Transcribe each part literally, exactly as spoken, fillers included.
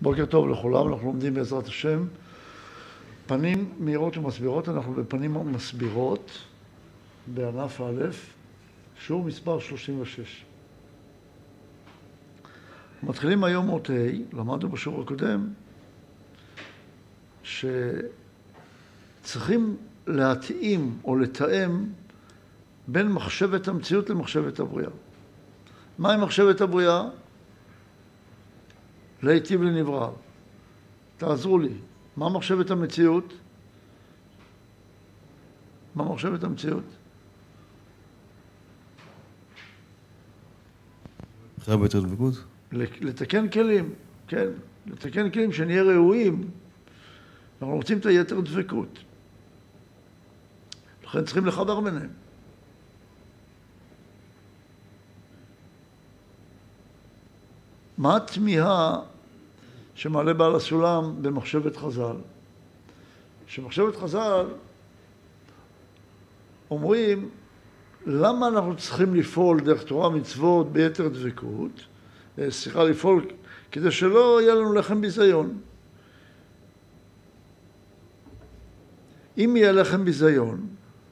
בוקר טוב לכולם, אנחנו לומדים בעזרת השם פנים מהירות ומסבירות. אנחנו בפנים ומסבירות בענף א', שיעור מספר שלושים ושש. מתחילים היום אות ה'. למדנו בשיעור הקודם שצריכים להתאים או לתאם בין מחשבת המציאות למחשבת הבריאה. מהי מחשבת הבריאה? להיטיב לנברא. תעזרו לי. מה מחשבת המציאות? מה מחשבת המציאות? אחרי ביתר דבקות? לתקן כלים, כן. לתקן כלים שנהיה ראויים. אנחנו רוצים את היתר דבקות. לכן צריכים לחבר ביניהם. מה התמיהה שמעלה בעל הסולם במחשבת חז"ל? שמחשבת חז"ל אומרים, למה אנחנו צריכים לפעול דרך תורה מצוות ביתר דבקות? סליחה, לפעול כדי שלא יהיה לנו לחם ביזיון. אם יהיה לחם ביזיון,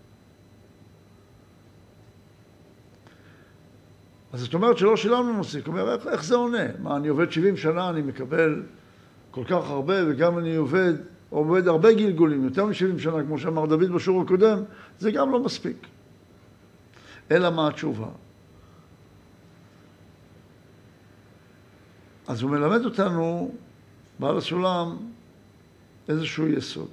אז זאת אומרת שלא שילמנו מוסיק. זאת אומרת, איך, איך זה עונה? מה, אני עובד שבעים שנה, אני מקבל כל כך הרבה, וגם אני עובד, עובד הרבה גלגולים, יותר מ-שבעים שנה, כמו שאמר דוד בשיעור הקודם, זה גם לא מספיק. אלא מה התשובה? אז הוא מלמד אותנו, בעל הסולם, איזשהו יסוד.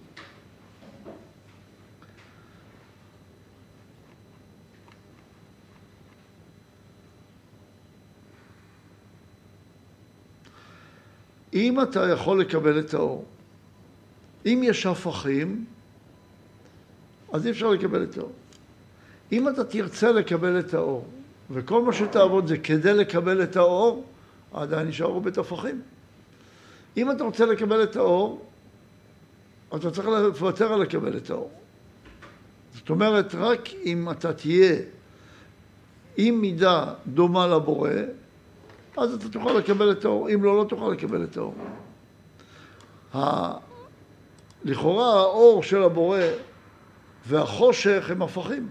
אם אתה יכול לקבל את האור, אם יש הפכים, אז אי אפשר לקבל את האור. אם אתה תרצה לקבל את האור, וכל מה שתעבוד זה כדי לקבל את האור, עדיין נשארו בית הפכים. אם אתה רוצה לקבל את האור, אתה צריך לוותר על לקבל את האור. זאת אומרת, רק אם אתה תהיה עם מידה דומה לבורא, אז אתה תוכל לקבל את האור. אם לא, לא תוכל לקבל את האור. ה... לכאורה האור של הבורא והחושך הם הפכים.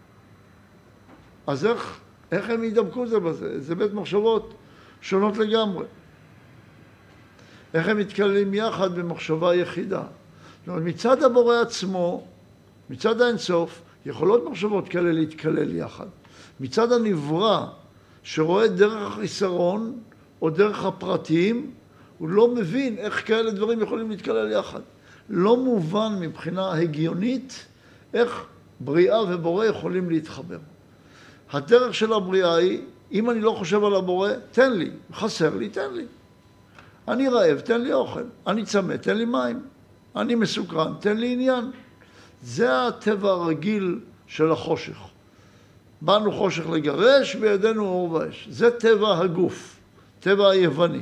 אז איך, איך הם ידבקו זה בזה? זה בית מחשבות שונות לגמרי. איך הם מתכללים יחד במחשבה יחידה? זאת אומרת, מצד הבורא עצמו, מצד האינסוף, יכולות מחשבות כאלה להתכלל יחד. מצד הנברא, שרואה דרך החיסרון או דרך הפרטים, הוא לא מבין איך כאלה דברים יכולים להתכלל יחד. לא מובן מבחינה הגיונית איך בריאה ובורא יכולים להתחבר. הדרך של הבריאה היא, אם אני לא חושב על הבורא, תן לי, חסר לי, תן לי. אני רעב, תן לי אוכל. אני צמא, תן לי מים. אני מסוקרן, תן לי עניין. זה הטבע הרגיל של החושך. באנו חושך לגרש, בידינו אור ואש. זה טבע הגוף, טבע היווני.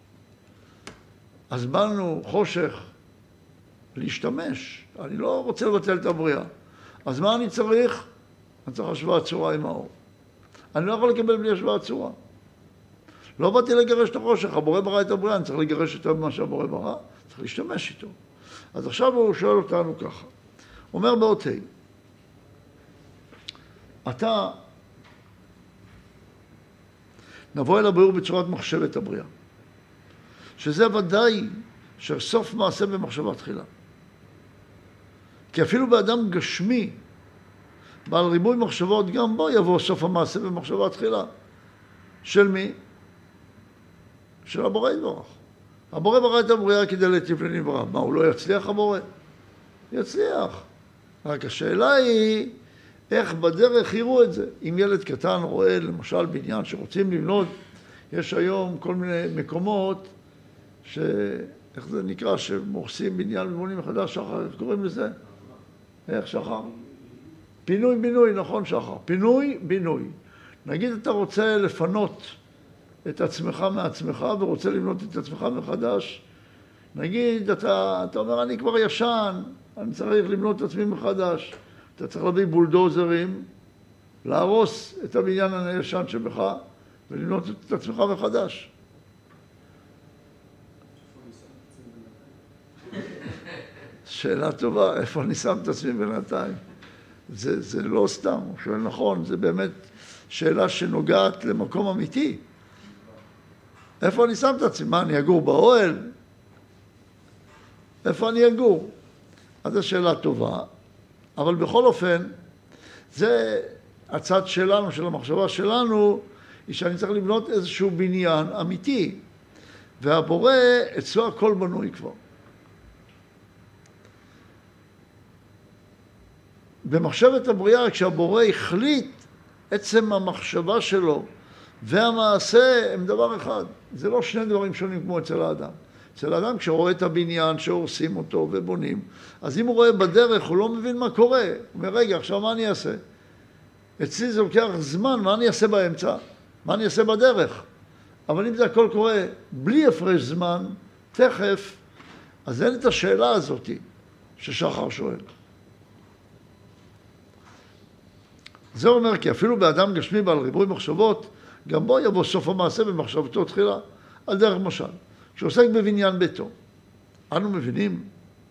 אז באנו חושך להשתמש. אני לא רוצה לבטל את הבריאה. אז מה אני צריך? אני צריך השוואת צורה עם האור. אני לא יכול לקבל בלי השוואת צורה. לא באתי לגרש את החושך, הבורא ברא את הבריאה, אני צריך לגרש את מה שהבורא ברא, צריך להשתמש איתו. אז עכשיו הוא שואל אותנו ככה. אומר באות ה', אתה, נבוא אל הביאור בצורת מחשבת הבריאה, שזה ודאי שסוף מעשה במחשבה תחילה. כי אפילו באדם גשמי, בעל ריבוי מחשבות, גם בו יבוא סוף המעשה במחשבה תחילה. של מי? של הבורא יתברך. הבורא ברא את הבריאה כדי להיטיב לנברא. מה, הוא לא יצליח הבורא? יצליח. רק השאלה היא, איך בדרך יראו את זה? אם ילד קטן רואה למשל בניין שרוצים לבנות, יש היום כל מיני מקומות ש... איך זה נקרא? שמורסים בניין ובונים מחדש, שחר, איך קוראים לזה? איך שחר? פינוי בינוי, נכון שחר. פינוי בינוי. נגיד אתה רוצה לפנות את עצמך מעצמך ורוצה לבנות את עצמך מחדש. נגיד אתה, אתה אומר אני כבר ישן, אני צריך לבנות את עצמי מחדש. אתה צריך להביא בולדוזרים, להרוס את הבניין הישן שבך ולבנות את עצמך מחדש. שאלה טובה, איפה אני שם את עצמי בינתיים? זה, זה לא סתם, הוא שואל נכון, זה באמת שאלה שנוגעת למקום אמיתי. איפה אני שם את עצמי? מה, אני אגור באוהל? איפה אני אגור? אז זו שאלה טובה, אבל בכל אופן, זה הצד שלנו, של המחשבה שלנו, היא שאני צריך לבנות איזשהו בניין אמיתי, והבורא, אצלו הכל בנוי כבר. במחשבת הבריאה, כשהבורא החליט, עצם המחשבה שלו והמעשה הם דבר אחד. זה לא שני דברים שונים כמו אצל האדם. אצל האדם, כשרואה את הבניין שהורסים אותו ובונים, אז אם הוא רואה בדרך, הוא לא מבין מה קורה. הוא אומר, רגע, עכשיו מה אני אעשה? אצלי זה לוקח זמן, מה אני אעשה באמצע? מה אני אעשה בדרך? אבל אם זה הכל קורה בלי הפרש זמן, תכף, אז אין את השאלה הזאת ששחר שואל. זה אומר כי אפילו באדם גשמי בעל ריבוי מחשבות, גם בו יבוא סוף המעשה במחשבתו תחילה, על דרך משל. שעוסק בבניין ביתו. אנו מבינים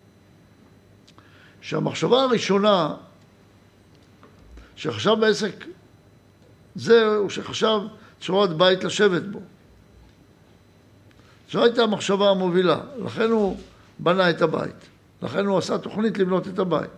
שהמחשבה הראשונה שחשב בעסק זהו שחשב צורת בית לשבת בו. זו הייתה המחשבה המובילה, לכן הוא בנה את הבית, לכן הוא עשה תוכנית לבנות את הבית.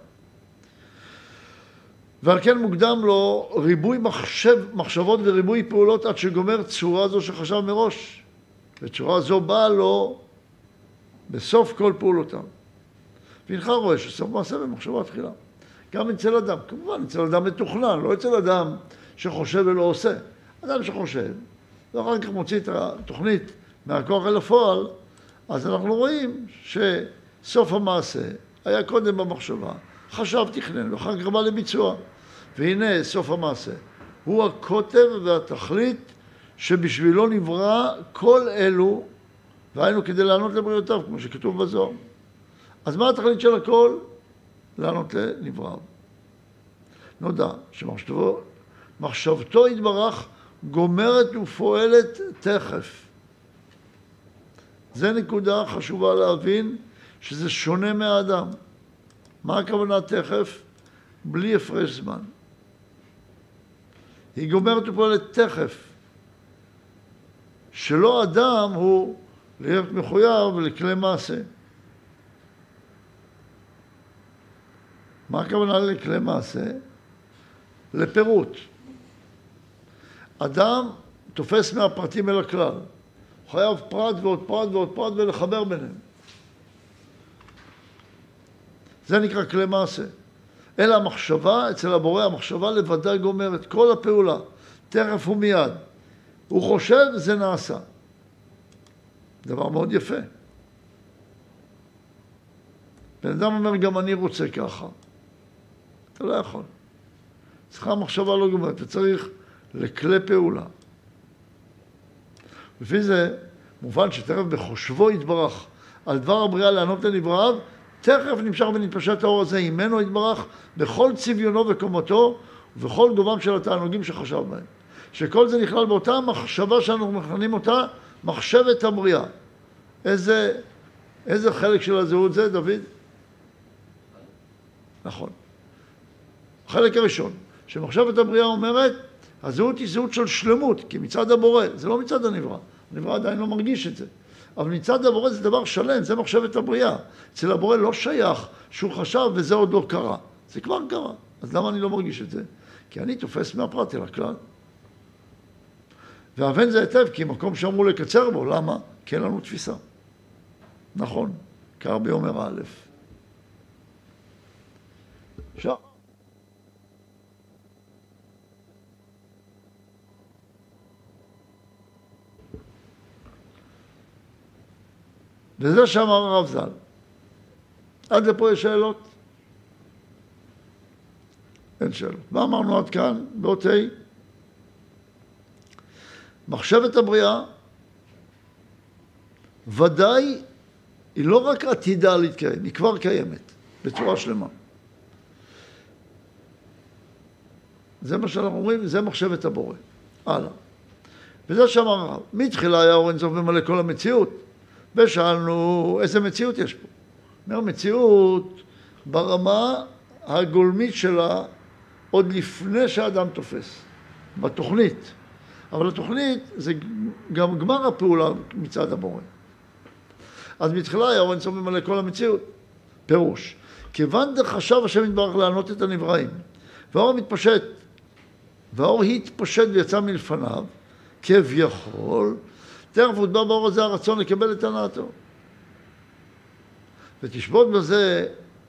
ועל כן מוקדם לו ריבוי מחשב, מחשבות וריבוי פעולות עד שגומר צורה זו שחשב מראש. וצורה זו באה לו בסוף כל פעולותיו. והנך רואה שסוף מעשה במחשבה תחילה. גם אצל אדם, כמובן אצל אדם מתוכנן, לא אצל אדם שחושב ולא עושה. אדם שחושב, ואחר כך מוציא את התוכנית מהכוח אל הפועל, אז אנחנו רואים שסוף המעשה היה קודם במחשבה, חשב תכנן, ואחר כך בא לביצוע. והנה סוף המעשה. הוא הכותב והתכלית שבשבילו נברא כל אלו, והיינו כדי לענות לבריאותיו, כמו שכתוב בזוהר. אז מה התכלית של הכל? לענות לנבראיו. נודע שמחשבתו מחשבתו יתברך גומרת ופועלת תכף. זה נקודה חשובה להבין שזה שונה מהאדם. מה הכוונה תכף? בלי הפרש זמן. היא גומרת ופועלת תכף. שלא אדם הוא להיות מחויב לכלי מעשה. מה הכוונה לכלי מעשה? לפירוט. אדם תופס מהפרטים אל הכלל. הוא חייב פרט ועוד פרט ועוד פרט ולחבר ביניהם. זה נקרא כלי מעשה. אלא המחשבה, אצל הבורא, המחשבה לבדה גומרת כל הפעולה, תכף ומיד. הוא חושב, זה נעשה. דבר מאוד יפה. בן אדם אומר, גם אני רוצה ככה. אתה לא יכול. צריכה המחשבה לא גומרת, אתה צריך לכלי פעולה. לפי זה, מובן שתכף בחושבו יתברך על דבר הבריאה לענות לנבראיו, תכף נמשך ונתפשט האור הזה עמנו יתברך בכל צביונו וקומתו ובכל גובם של התענוגים שחשב בהם. שכל זה נכלל באותה מחשבה שאנחנו מכנים אותה מחשבת הבריאה. איזה, איזה חלק של הזהות זה, דוד? נכון. החלק הראשון, שמחשבת הבריאה אומרת, הזהות היא זהות של שלמות, כי מצד הבורא, זה לא מצד הנברא. הנברא עדיין לא מרגיש את זה. אבל מצד הבורא זה דבר שלם, זה מחשבת הבריאה. אצל הבורא לא שייך שהוא חשב וזה עוד לא קרה. זה כבר קרה. אז למה אני לא מרגיש את זה? כי אני תופס מהפרט אל הכלל. והבן זה היטב, כי מקום שאמרו לקצר בו, למה? כי אין לנו תפיסה. נכון, קר ביומר א'. עכשיו. וזה שאמר הרב ז"ל. עד לפה יש שאלות? אין שאלות. מה אמרנו עד כאן? באות ה' מחשבת הבריאה ודאי היא לא רק עתידה להתקיים, היא כבר קיימת בצורה שלמה. זה מה שאנחנו אומרים, זה מחשבת הבורא. הלאה. וזה שאמר הרב, מתחילה היה אור אין סוף ממלא כל המציאות. ושאלנו איזה מציאות יש פה. אומר, מציאות ברמה הגולמית שלה עוד לפני שהאדם תופס, בתוכנית. אבל התוכנית זה גם גמר הפעולה מצד הבורא. אז מתחילה היה אור אינסוף ממלא כל המציאות. פירוש. כיוון דחשב השם יתברך לענות את הנבראים, והאור מתפשט, והאור התפשט ויצא מלפניו, כביכול, תכף הוטבע באור הזה הרצון לקבל את הנעתו. ותשבות בזה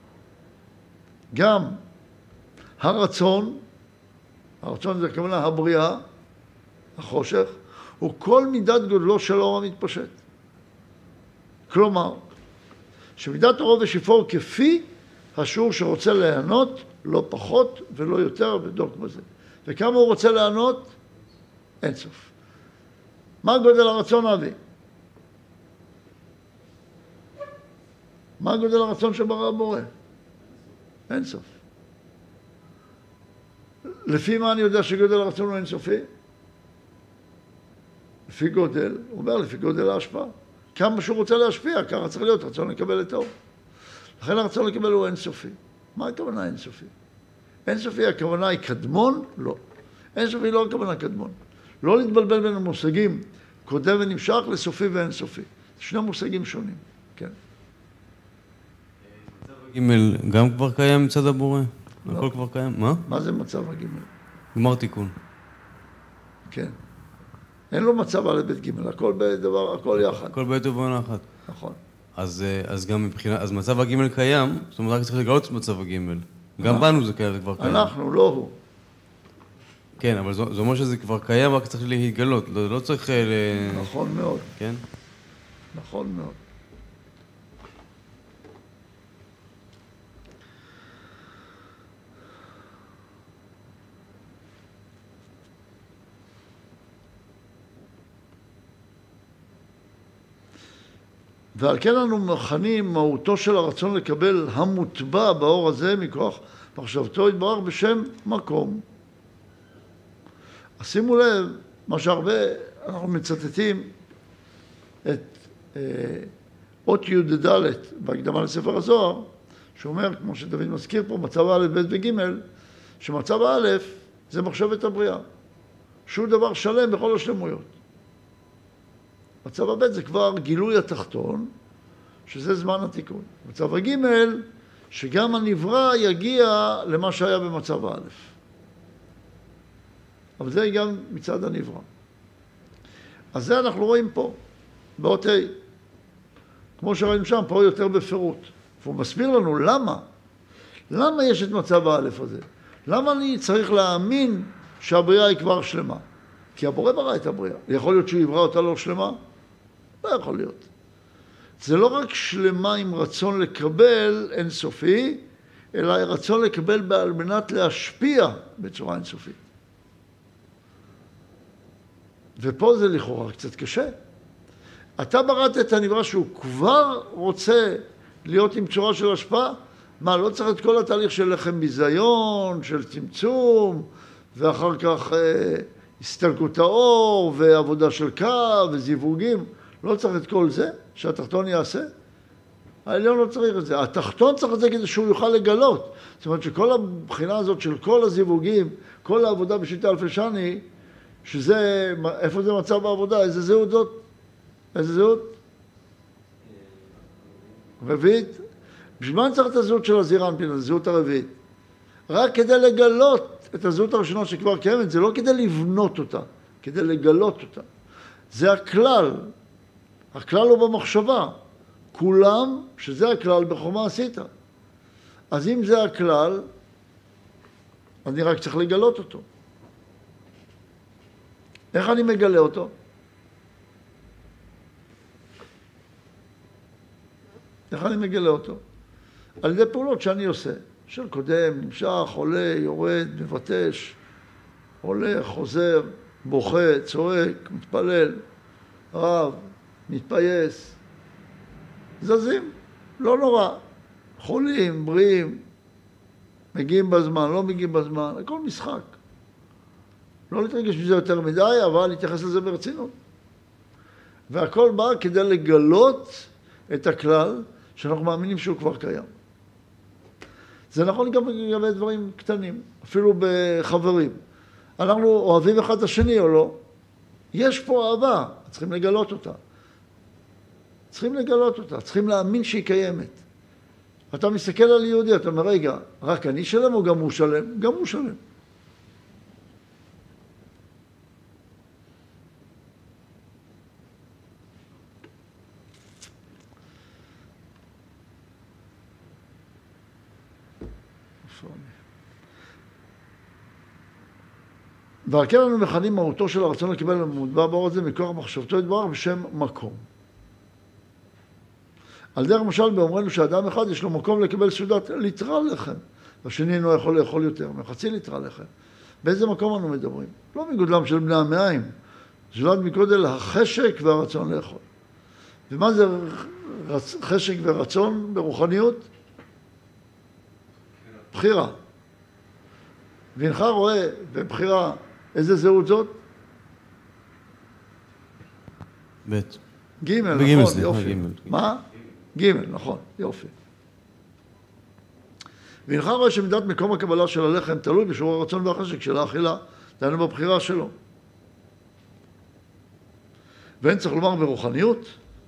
גם הרצון, הרצון זה כמובן הבריאה, החושך, הוא כל מידת גודלו של האור המתפשט. כלומר, שמידת אורו ושפעו כפי השיעור שרוצה לענות, לא פחות ולא יותר ודוק בזה. וכמה הוא רוצה לענות? אין סוף. מה גודל הרצון אבי? מה גודל הרצון שברא הבורא? אין סוף. לפי מה אני יודע שגודל הרצון הוא אינסופי? לפי גודל, הוא אומר לפי גודל ההשפעה. כמה שהוא רוצה להשפיע, ככה צריך להיות רצון לקבל את האור. לכן הרצון לקבל הוא אינסופי. מה הכוונה אינסופי? אינסופי הכוונה היא קדמון? לא. אינסופי לא הכוונה קדמון. לא להתבלבל בין המושגים קודם ונמשך לסופי ואינסופי. שני מושגים שונים, כן. מצב ג' גם כבר קיים מצד הבורא? לא. הכל כבר קיים? מה? מה זה מצב הג'? גמר תיקון. כן. אין לו מצב על בית ג', הכל בדבר, הכל יחד. הכל בעת ובעונה אחת. נכון. אז, אז גם מבחינה, אז מצב הג' קיים, זאת אומרת, רק צריך לגלות את מצב הג'. גם בנו זה קיים, זה כבר קיים. אנחנו, לא הוא. כן, אבל זה אומר שזה כבר קיים, רק צריך להתגלות. לא, לא צריך ל... נכון מאוד. כן? נכון מאוד. ועל כן אנו מכנים מהותו של הרצון לקבל המוטבע באור הזה מכוח מחשבתו יתברך בשם מקום. אז שימו לב, מה שהרבה אנחנו מצטטים את אה, אות י' ד' בהקדמה לספר הזוהר, שאומר, כמו שדוד מזכיר פה, מצב א', ב' וג', שמצב א' זה מחשבת הבריאה, שהוא דבר שלם בכל השלמויות. מצב הב' זה כבר גילוי התחתון, שזה זמן התיקון. מצב הג' שגם הנברא יגיע למה שהיה במצב א'. אבל זה גם מצד הנברא. אז זה אנחנו רואים פה, באות ה'. כמו שראינו שם, פה יותר בפירוט. והוא מסביר לנו למה. למה יש את מצב הא' הזה? למה אני צריך להאמין שהבריאה היא כבר שלמה? כי הבורא ברא את הבריאה. יכול להיות שהוא יברא אותה לא שלמה? לא יכול להיות. זה לא רק שלמה עם רצון לקבל אינסופי, אלא רצון לקבל על מנת להשפיע בצורה אינסופית. ופה זה לכאורה קצת קשה. אתה בראת את הנברא שהוא כבר רוצה להיות עם צורה של השפעה? מה, לא צריך את כל התהליך של לחם ביזיון, של צמצום, ואחר כך אה, הסתלקות האור, ועבודה של קו, וזיווגים. לא צריך את כל זה, שהתחתון יעשה. העליון לא צריך את זה. התחתון צריך את זה כדי שהוא יוכל לגלות. זאת אומרת שכל הבחינה הזאת של כל הזיווגים, כל העבודה בשיטה אלפי שני, שזה, איפה זה מצב בעבודה? איזה זהות זאת? איזה זהות? רביעית. בשביל מה אני צריך את הזהות של הזירנפין, הזהות הרביעית? רק כדי לגלות את הזהות הראשונה שכבר קיימת, זה לא כדי לבנות אותה, כדי לגלות אותה. זה הכלל. הכלל הוא במחשבה. כולם, שזה הכלל, בחומה עשית. אז אם זה הכלל, אני רק צריך לגלות אותו. איך אני מגלה אותו? איך אני מגלה אותו? על ידי פעולות שאני עושה, של קודם, נמשך, עולה, יורד, מבטש, הולך, חוזר, בוכה, צועק, מתפלל, רב, מתפייס, זזים, לא נורא, חולים, בריאים, מגיעים בזמן, לא מגיעים בזמן, הכל משחק. לא להתרגש בזה יותר מדי, אבל להתייחס לזה ברצינות. והכל בא כדי לגלות את הכלל, שאנחנו מאמינים שהוא כבר קיים. זה נכון גם לגבי דברים קטנים, אפילו בחברים. אנחנו אוהבים אחד את השני או לא? יש פה אהבה, צריכים לגלות אותה. צריכים לגלות אותה, צריכים להאמין שהיא קיימת. אתה מסתכל על יהודי, אתה אומר, רגע, רק אני שלם או גם הוא שלם? גם הוא שלם. ועל כן אנו מכנים מהותו של הרצון לקבל המוטבע באור הזה מכוח מחשבתו יתברך בשם מקום. על דרך למשל באומרנו שאדם אחד יש לו מקום לקבל סעודת ליטרה לחם, והשני אינו יכול לאכול יותר, מחצי ליטרה לחם. באיזה מקום אנו מדברים? לא מגודלם של בני המאיים, זולת מגודל החשק והרצון לאכול. ומה זה רצ... חשק ורצון ברוחניות? בחירה. ואינך רואה בבחירה איזה זהות זאת? ב' ג', נכון, יופי. ג'. מה? ג', נכון, יופי. ואינך רואה שמידת מקום הקבלה של הלחם תלוי בשיעור הרצון והחשק של האכילה, דהיינו בבחירה שלו. ואין צריך לומר ברוחניות.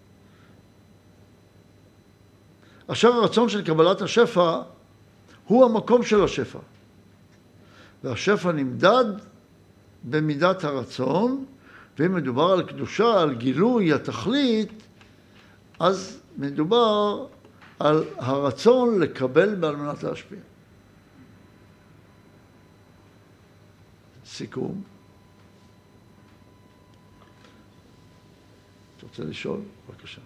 אשר הרצון של קבלת השפע הוא המקום של השפע. והשפע נמדד במידת הרצון, ואם מדובר על קדושה, על גילוי התכלית, אז מדובר על הרצון לקבל בעל מנת להשפיע. סיכום. אתה רוצה לשאול? בבקשה.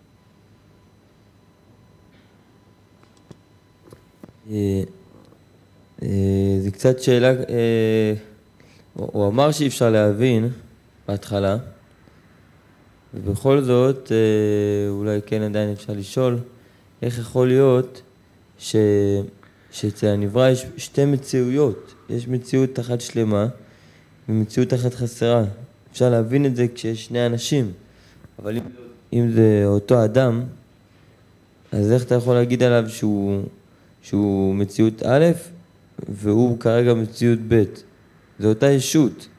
זה קצת שאלה, הוא אמר שאי אפשר להבין בהתחלה, ובכל זאת אולי כן עדיין אפשר לשאול, איך יכול להיות ש... שאצל הנברא יש שתי מציאויות, יש מציאות אחת שלמה ומציאות אחת חסרה. אפשר להבין את זה כשיש שני אנשים, אבל אם, אם זה אותו אדם, אז איך אתה יכול להגיד עליו שהוא, שהוא מציאות א' והוא כרגע מציאות ב'? זה אותה ישות.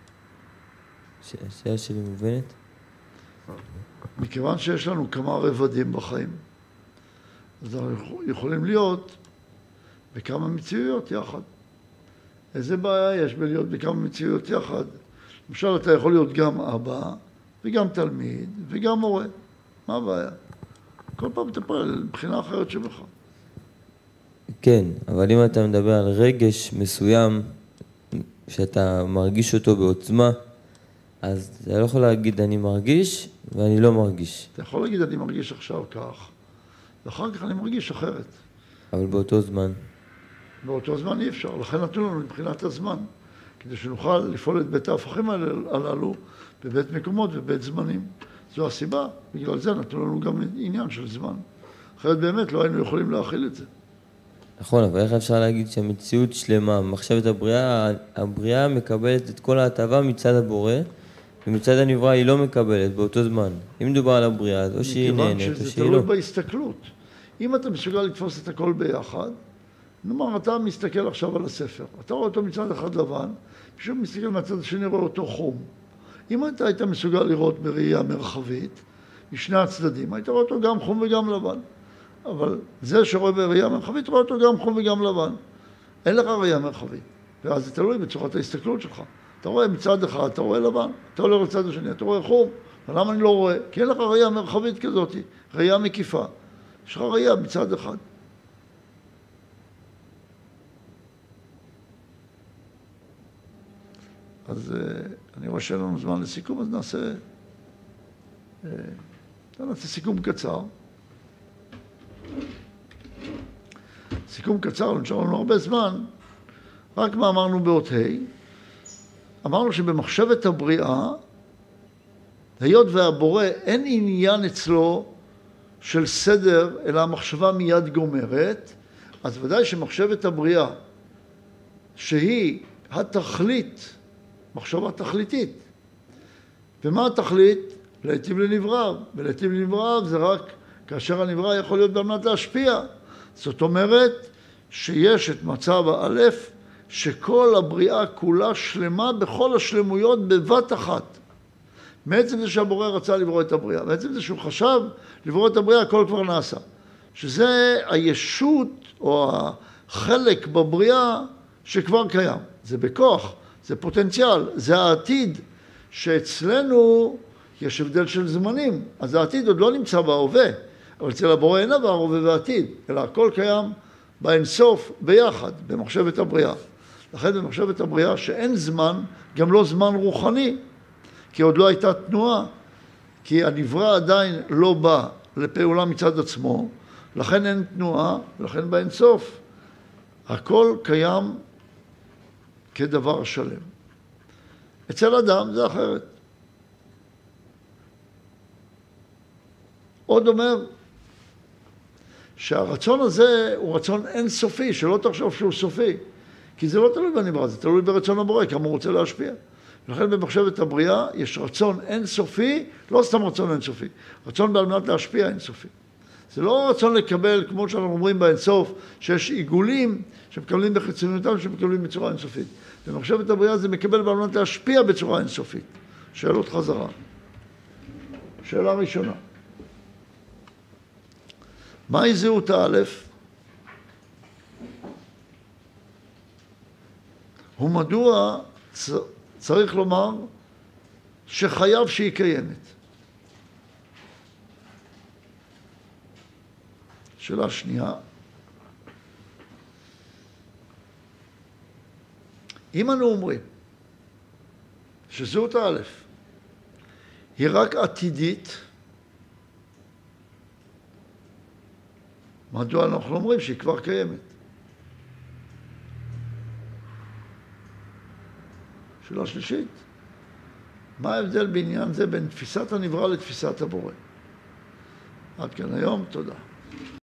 השאלה שלי מובנת? מכיוון שיש לנו כמה רבדים בחיים, אז אנחנו יכולים להיות בכמה מציאויות יחד. איזה בעיה יש בלהיות בכמה מציאויות יחד? למשל, אתה יכול להיות גם אבא, וגם תלמיד, וגם מורה. מה הבעיה? כל פעם תפעל מבחינה אחרת שבך. כן, אבל אם אתה מדבר על רגש מסוים, שאתה מרגיש אותו בעוצמה, אז אתה לא יכול להגיד אני מרגיש ואני לא מרגיש. אתה יכול להגיד אני מרגיש עכשיו כך, ואחר כך אני מרגיש אחרת. אבל באותו זמן. באותו זמן אי אפשר, לכן נתנו לנו מבחינת הזמן, כדי שנוכל לפעול את בית ההפכים הללו בבית מקומות ובית זמנים. זו הסיבה, בגלל זה נתנו לנו גם עניין של זמן. אחרת באמת לא היינו יכולים להכיל את זה. נכון, אבל איך אפשר להגיד שהמציאות שלמה, מחשבת הבריאה, הבריאה מקבלת את כל ההטבה מצד הבורא, ומצד הנברא היא לא מקבלת באותו זמן. אם מדובר על הבריאה, אז או שהיא נהנית, או שהיא לא. מכיוון שזה תלוי בהסתכלות. אם אתה מסוגל לתפוס את הכל ביחד, נאמר, אתה מסתכל עכשיו על הספר, אתה רואה אותו מצד אחד לבן, פשוט מסתכל מצד השני רואה אותו חום. אם אתה היית מסוגל לראות בראייה מרחבית, משני הצדדים, היית רואה אותו גם חום וגם לבן. אבל זה שרואה בראייה מרחבית, רואה אותו גם חום וגם לבן. אין לך ראייה מרחבית, ואז זה תלוי בצורת ההסתכלות שלך. אתה רואה מצד אחד, אתה רואה לבן, אתה עולה לצד השני, אתה רואה חום. ולמה אני לא רואה? כי אין לך ראייה מרחבית כזאת, ראייה מקיפה. יש לך ראייה מצד אחד. אז אני רואה שאין לנו זמן לסיכום, אז נעשה, נעשה סיכום קצר. סיכום קצר, נשאר לנו הרבה זמן, רק מה אמרנו באות ה', אמרנו שבמחשבת הבריאה, היות והבורא אין עניין אצלו של סדר, אלא המחשבה מיד גומרת, אז ודאי שמחשבת הבריאה, שהיא התכלית, מחשבה תכליתית. ומה התכלית? להיטיב לנבראיו, ולהיטיב לנבראיו זה רק כאשר הנברא יכול להיות על מנת להשפיע. זאת אומרת שיש את מצב האלף, שכל הבריאה כולה שלמה בכל השלמויות בבת אחת. מעצם זה שהבורא רצה לברוא את הבריאה, מעצם זה שהוא חשב לברוא את הבריאה, הכל כבר נעשה. שזה הישות או החלק בבריאה שכבר קיים. זה בכוח, זה פוטנציאל, זה העתיד, שאצלנו יש הבדל של זמנים. אז העתיד עוד לא נמצא בהווה, אבל אצל הבורא אין עבר, הווה ועתיד, אלא הכל קיים באינסוף ביחד, במחשבת הבריאה. לכן במחשבת הבריאה שאין זמן, גם לא זמן רוחני, כי עוד לא הייתה תנועה, כי הנברא עדיין לא בא לפעולה מצד עצמו, לכן אין תנועה, לכן באינסוף הכל קיים כדבר שלם. אצל אדם זה אחרת. עוד אומר שהרצון הזה הוא רצון אינסופי, שלא תחשוב שהוא סופי, כי זה לא תלוי בנברא, זה תלוי ברצון הבורא, כמה הוא רוצה להשפיע. ולכן במחשבת הבריאה יש רצון אינסופי, לא סתם רצון אינסופי, רצון על מנת להשפיע אינסופי. זה לא רצון לקבל, כמו שאנחנו אומרים באינסוף, שיש עיגולים שמקבלים בחיצוניותם, שמקבלים בצורה אינסופית. במחשבת הבריאה זה מקבל על מנת להשפיע בצורה אינסופית. שאלות חזרה. שאלה ראשונה. מהי זהות האלף? ומדוע צריך לומר שחייב שהיא קיימת? שאלה שנייה. אם אנו אומרים שזהות האלף היא רק עתידית, מדוע אנחנו אומרים שהיא כבר קיימת? שאלה שלישית, מה ההבדל בעניין זה בין תפיסת הנברא לתפיסת הבורא? עד כאן היום, תודה.